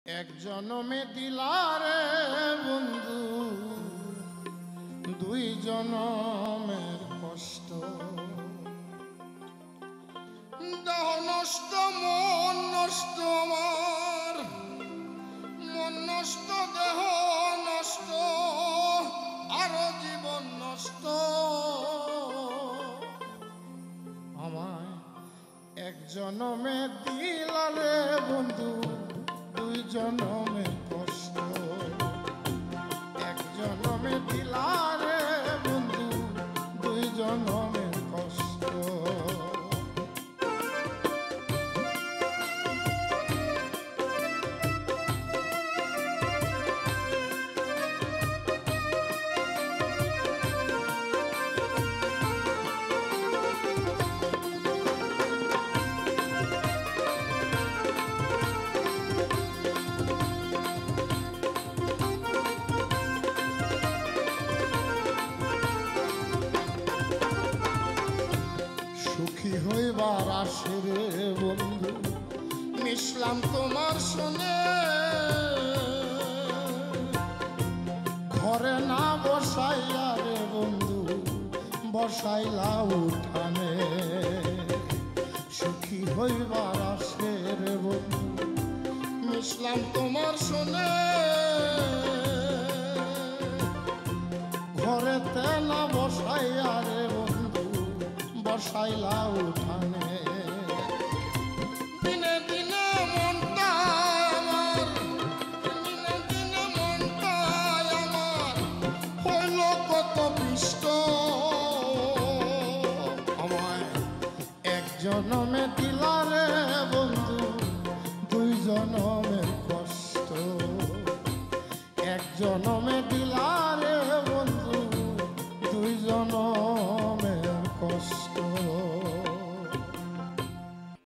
এক জনমে দিলারে বন্ধু, দুই জনমের কষ্ট। দেহ নষ্ট মন নষ্ট, আমার মন নষ্ট দেহ নষ্ট, আরো জীবন নষ্ট। আমায় এক জনমে দিলারে বন্ধু, দুই জনমের কষ্ট। এক জনমে দিলারে বন্ধু, দুই জনমের কষ্ট। সুখী হইবার আসে রে বন্ধু, মিশলাম তোমার সনে। ঘরে না বসাইয়া রে বন্ধু, বসাইলা উঠানে। সুখী হইবার আসে রে বন্ধু, মিশলাম তোমার সনে। ঘরেতে না বসাইয়া রে বন্ধু, বসাইলা উঠানে। দিনে দিনে মনটা আমার, দিনে দিনে মনটা আমার হইল কত পিষ্ট। আমায় এক জনমে দিলারে বন্ধু, দুই জনমের কষ্ট। এক জনমে দিলা